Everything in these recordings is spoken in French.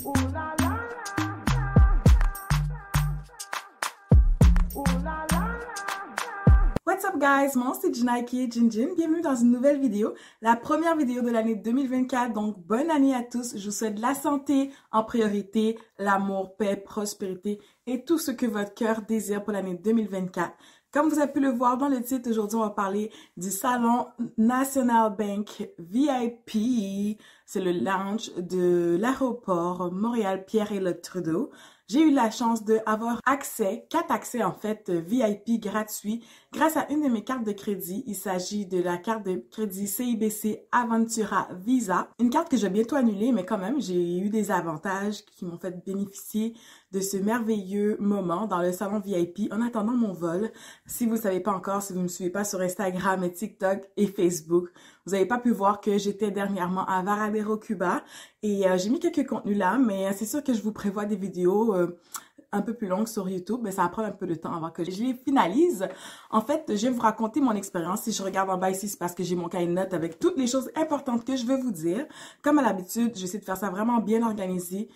What's up guys, mon nom c'est Jinaiki Jinjin, bienvenue dans une nouvelle vidéo, la première vidéo de l'année 2024, donc bonne année à tous, je vous souhaite la santé en priorité, l'amour, paix, prospérité et tout ce que votre cœur désire pour l'année 2024. Comme vous avez pu le voir dans le titre, aujourd'hui on va parler du salon National Bank VIP, c'est le lounge de l'aéroport Montréal-Pierre-Éliott Trudeau. J'ai eu la chance d'avoir accès, 4 accès en fait VIP gratuits grâce à une de mes cartes de crédit. Il s'agit de la carte de crédit CIBC Aventura Visa. Une carte que j'ai bientôt annulée, mais quand même, j'ai eu des avantages qui m'ont fait bénéficier de ce merveilleux moment dans le salon VIP en attendant mon vol. Si vous ne savez pas encore, si vous ne me suivez pas sur Instagram et TikTok et Facebook, vous n'avez pas pu voir que j'étais dernièrement à Varadero, Cuba et j'ai mis quelques contenus là, mais c'est sûr que je vous prévois des vidéos un peu plus longues sur YouTube, mais ça va prendre un peu de temps avant que je les finalise. En fait, je vais vous raconter mon expérience. Si je regarde en bas ici, c'est parce que j'ai mon cahier de notes avec toutes les choses importantes que je veux vous dire. Comme à l'habitude, j'essaie de faire ça vraiment bien organisé.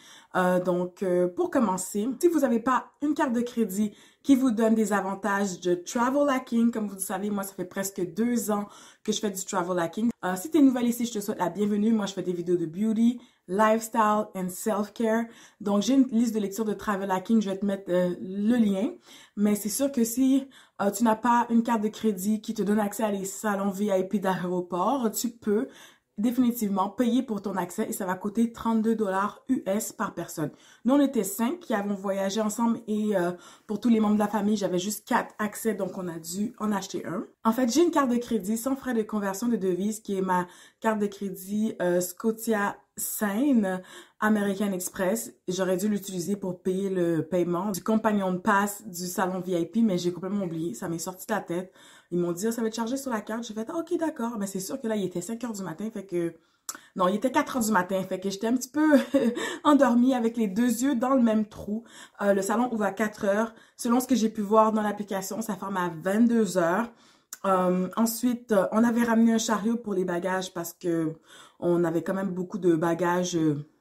Pour commencer, si vous n'avez pas une carte de crédit qui vous donne des avantages de travel hacking, comme vous le savez, moi, ça fait presque 2 ans que je fais du travel hacking. Si tu es nouvelle ici, je te souhaite la bienvenue. Moi, je fais des vidéos de beauty, lifestyle and self-care. Donc, j'ai une liste de lecture de travel hacking. Je vais te mettre le lien. Mais c'est sûr que si tu n'as pas une carte de crédit qui te donne accès à les salons VIP d'aéroport, tu peux définitivement payer pour ton accès et ça va coûter 32 $ US par personne. Nous, on était 5 qui avons voyagé ensemble et pour tous les membres de la famille, j'avais juste 4 accès, donc on a dû en acheter un. En fait, j'ai une carte de crédit sans frais de conversion de devise qui est ma carte de crédit Scotia Sign American Express. J'aurais dû l'utiliser pour payer le paiement du compagnon de passe du salon VIP, mais j'ai complètement oublié. Ça m'est sorti de la tête. Ils m'ont dit, ça va être chargé sur la carte. J'ai fait, ok, d'accord. Mais c'est sûr que là, il était 5 h du matin, fait que... Non, il était 4 h du matin, fait que j'étais un petit peu endormie avec les 2 yeux dans le même trou. Le salon ouvre à 4 h. Selon ce que j'ai pu voir dans l'application, ça ferme à 22 h. Ensuite, on avait ramené un chariot pour les bagages parce que on avait quand même beaucoup de bagages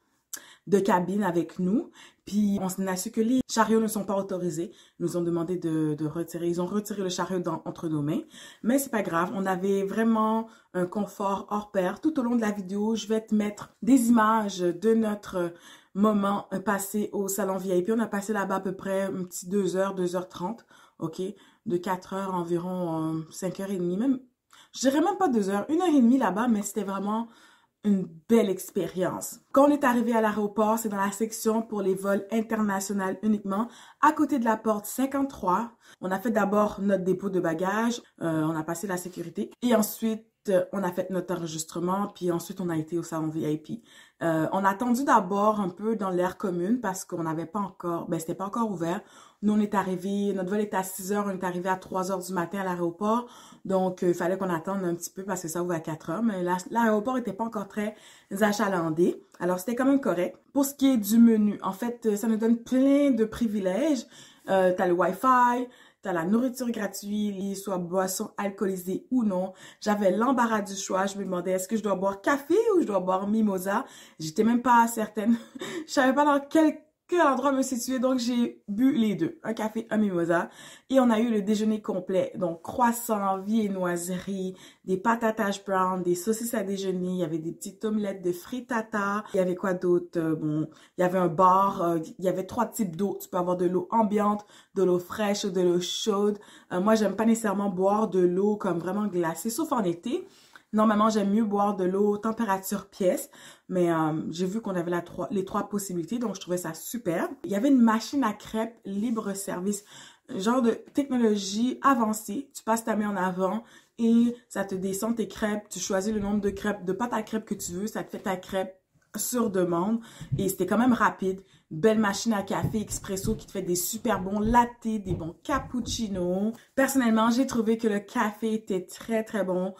de cabine avec nous. Puis, on s'en a su que les chariots ne sont pas autorisés. Ils nous ont demandé de retirer. Ils ont retiré le chariot entre nos mains. Mais c'est pas grave. On avait vraiment un confort hors pair. Tout au long de la vidéo, je vais te mettre des images de notre moment passé au salon VIP. On a passé là-bas à peu près un petit 2 h, 2 h 30. OK? De 4 h environ 5 h 30. Même, je dirais même pas 2 h. 1 h 30 là-bas, mais c'était vraiment une belle expérience. Quand on est arrivé à l'aéroport, c'est dans la section pour les vols internationaux uniquement, à côté de la porte 53. On a fait d'abord notre dépôt de bagages, on a passé la sécurité et ensuite on a fait notre enregistrement, puis ensuite on a été au salon VIP. On a attendu d'abord un peu dans l'aire commune parce qu'on n'avait pas encore, c'était pas encore ouvert. Nous, on est arrivé, notre vol était à 6 h, on est arrivé à 3 h du matin à l'aéroport. Donc, il fallait qu'on attende un petit peu parce que ça ouvre à 4 h. Mais l'aéroport n'était pas encore très achalandé. Alors, c'était quand même correct. Pour ce qui est du menu, en fait, ça nous donne plein de privilèges. T'as le Wi-Fi, t'as la nourriture gratuite, soit boisson alcoolisée ou non. J'avais l'embarras du choix. Je me demandais, est-ce que je dois boire café ou je dois boire mimosa? J'étais même pas certaine. Je savais pas dans quel endroit me situer, donc j'ai bu les deux, un café, un mimosa, et on a eu le déjeuner complet, donc croissant, viennoiserie, des patates hash brown, des saucisses à déjeuner, il y avait des petites omelettes de frittata, il y avait quoi d'autre, il y avait un bar, il y avait 3 types d'eau, tu peux avoir de l'eau ambiante, de l'eau fraîche, de l'eau chaude. Moi, j'aime pas nécessairement boire de l'eau comme vraiment glacée, sauf en été. Normalement, j'aime mieux boire de l'eau température pièce, mais j'ai vu qu'on avait les 3 possibilités, donc je trouvais ça super. Il y avait une machine à crêpes libre-service, genre de technologie avancée. Tu passes ta main en avant et ça te descend tes crêpes. Tu choisis le nombre de crêpes, de pâte à crêpes que tu veux, ça te fait ta crêpe sur demande et c'était quand même rapide. Belle machine à café expresso qui te fait des super bons lattés, des bons cappuccinos. Personnellement, j'ai trouvé que le café était très très bon.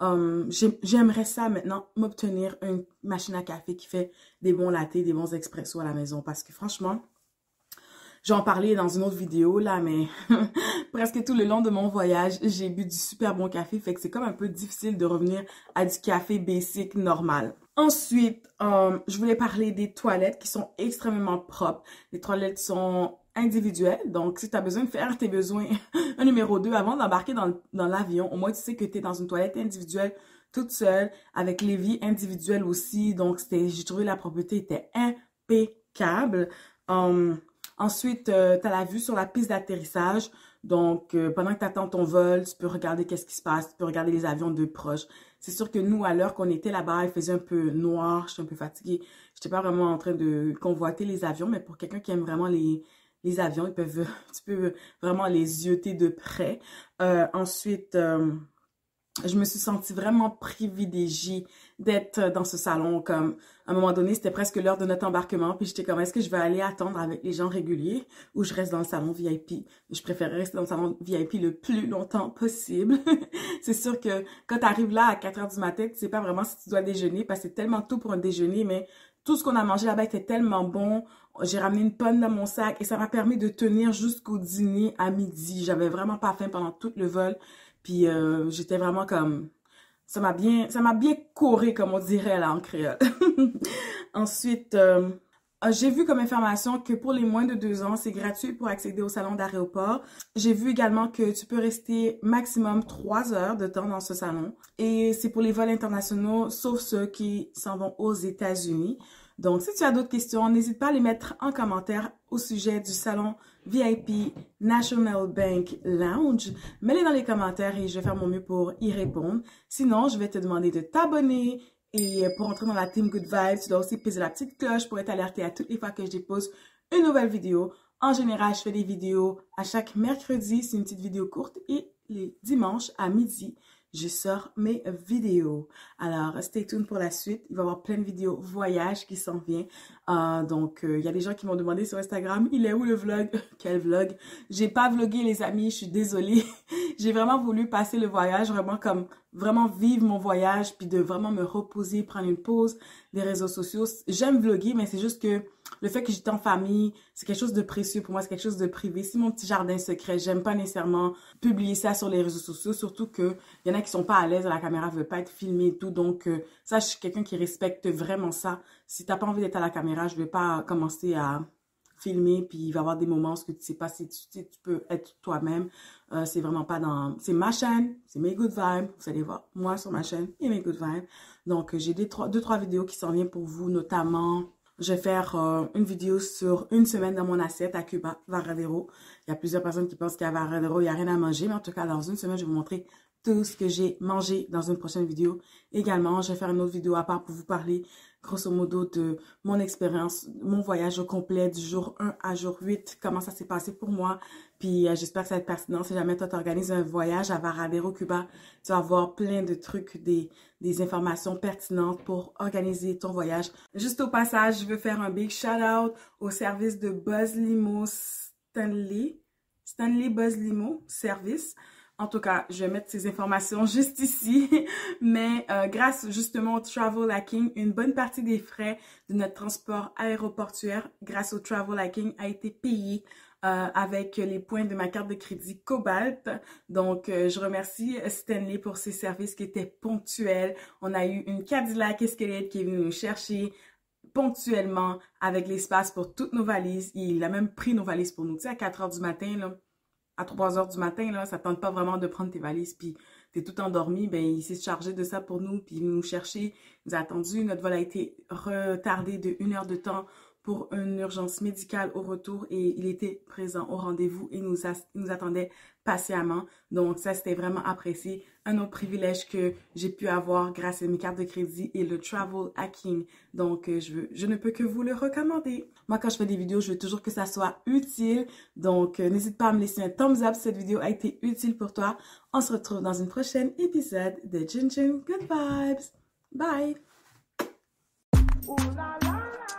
J'aimerais ça maintenant m'obtenir une machine à café qui fait des bons lattés, des bons expressos à la maison parce que franchement, j'en parlais dans une autre vidéo là, mais presque tout le long de mon voyage, j'ai bu du super bon café, fait que c'est comme un peu difficile de revenir à du café basic normal. Ensuite, je voulais parler des toilettes qui sont extrêmement propres. Les toilettes sont individuelles, donc si tu as besoin de faire tes besoins un numéro 2 avant d'embarquer dans l'avion, au moins tu sais que tu es dans une toilette individuelle toute seule, avec l'évier individuel aussi. Donc, j'ai trouvé la propreté était impeccable. Ensuite, tu as la vue sur la piste d'atterrissage. Donc, pendant que tu attends ton vol, tu peux regarder qu'est-ce qui se passe, tu peux regarder les avions de proche. C'est sûr que nous, à l'heure qu'on était là-bas, il faisait un peu noir, j'étais un peu fatiguée. J'étais pas vraiment en train de convoiter les avions, mais pour quelqu'un qui aime vraiment les avions, tu peux vraiment les yeuter de près. Ensuite, je me suis sentie vraiment privilégiée d'être dans ce salon. Comme à un moment donné, c'était presque l'heure de notre embarquement. Puis j'étais comme, est-ce que je vais aller attendre avec les gens réguliers ou je reste dans le salon VIP? Je préférais rester dans le salon VIP le plus longtemps possible. C'est sûr que quand tu arrives là à 4 heures du matin, tu sais pas vraiment si tu dois déjeuner parce que c'est tellement tôt pour un déjeuner, mais tout ce qu'on a mangé là-bas était tellement bon. J'ai ramené une pomme dans mon sac et ça m'a permis de tenir jusqu'au dîner à midi. J'avais vraiment pas faim pendant tout le vol. Puis j'étais vraiment comme... Ça m'a bien coré, comme on dirait là en créole. Ensuite, j'ai vu comme information que pour les moins de 2 ans, c'est gratuit pour accéder au salon d'aéroport. J'ai vu également que tu peux rester maximum 3 heures de temps dans ce salon. Et c'est pour les vols internationaux, sauf ceux qui s'en vont aux États-Unis. Donc, si tu as d'autres questions, n'hésite pas à les mettre en commentaire au sujet du salon VIP National Bank Lounge. Mets-les dans les commentaires et je vais faire mon mieux pour y répondre. Sinon, je vais te demander de t'abonner et pour entrer dans la team Good Vibes, tu dois aussi peser la petite cloche pour être alerté à toutes les fois que je dépose une nouvelle vidéo. En général, je fais des vidéos à chaque mercredi. C'est une petite vidéo courte et les dimanches à midi, je sors mes vidéos. Alors, stay tuned pour la suite. Il va y avoir plein de vidéos voyage qui s'en viennent. Donc, il y a des gens qui m'ont demandé sur Instagram, il est où le vlog? Quel vlog? J'ai pas vlogué, les amis, je suis désolée. J'ai vraiment voulu passer le voyage, vraiment vivre mon voyage, puis de vraiment me reposer, prendre une pause des réseaux sociaux. J'aime vlogger, mais c'est juste que le fait que j'étais en famille, c'est quelque chose de précieux pour moi, c'est quelque chose de privé. C'est mon petit jardin secret. J'aime pas nécessairement publier ça sur les réseaux sociaux, surtout que il y en a qui sont pas à l'aise, la caméra veut pas être filmée et tout. Donc, ça, je suis quelqu'un qui respecte vraiment ça. Si t'as pas envie d'être à la caméra, je vais pas commencer à filmer, puis il va y avoir des moments où tu sais pas si tu peux être toi-même. C'est vraiment pas dans... C'est ma chaîne, c'est mes good vibes. Vous allez voir, moi sur ma chaîne, et mes good vibes. Donc, j'ai deux, trois vidéos qui s'en viennent pour vous, notamment... Je vais faire une vidéo sur une semaine dans mon assiette à Cuba, Varadero. Il y a plusieurs personnes qui pensent qu'à Varadero, il n'y a rien à manger. Mais en tout cas, dans une semaine, je vais vous montrer tout ce que j'ai mangé dans une prochaine vidéo. Également, je vais faire une autre vidéo à part pour vous parler, grosso modo, de mon expérience, mon voyage au complet du jour 1 à jour 8, comment ça s'est passé pour moi. Puis, j'espère que ça va être pertinent. Si jamais toi, t'organises un voyage à Varadero, Cuba, tu vas avoir plein de trucs, des informations pertinentes pour organiser ton voyage. Juste au passage, je veux faire un big shout-out au service de Buzz Limo Stanley Buzz Limo Service. En tout cas, je vais mettre ces informations juste ici. Mais grâce justement au Travel Hacking, une bonne partie des frais de notre transport aéroportuaire grâce au Travel Hacking a été payée avec les points de ma carte de crédit Cobalt. Donc, je remercie Stanley pour ses services qui étaient ponctuels. On a eu une Cadillac Escalade qui est venue nous chercher ponctuellement avec l'espace pour toutes nos valises. Il a même pris nos valises pour nous. Tu sais, à 4 heures du matin, là, à 3 heures du matin, là, ça ne tente pas vraiment de prendre tes valises, puis tu es tout endormi, ben il s'est chargé de ça pour nous, puis il nous chercher, il nous a attendu. Notre vol a été retardé de 1 heure de temps pour une urgence médicale au retour et il était présent au rendez-vous et nous attendait patiemment. Donc ça, c'était vraiment apprécié. Un autre privilège que j'ai pu avoir grâce à mes cartes de crédit et le Travel Hacking. Donc je ne peux que vous le recommander. Moi, quand je fais des vidéos, je veux toujours que ça soit utile. Donc n'hésite pas à me laisser un thumbs up si cette vidéo a été utile pour toi. On se retrouve dans une prochaine épisode de Jin Jin Good Vibes. Bye! Ooh, la, la.